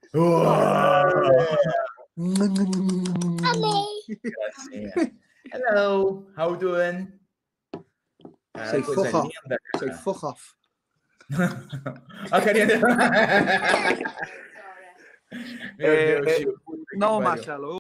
Grazie. Hello, how you doing? Sei fuck off. Meu Deus, Chico, puta que No, pariu. Marcelo,